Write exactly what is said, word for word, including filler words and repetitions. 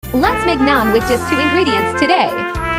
Let's make naan with just two ingredients today.